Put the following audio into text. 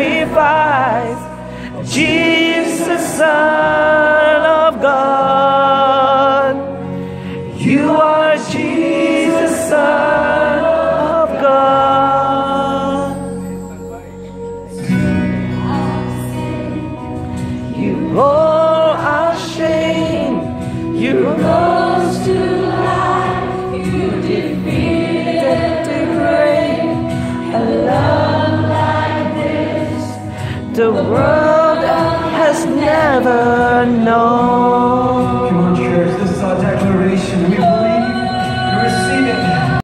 sacrifice. Jesus, Son of God. You are Jesus, Son of God. You bore our shame. You rose to life. You defeated the grave. A love like this the world has never known.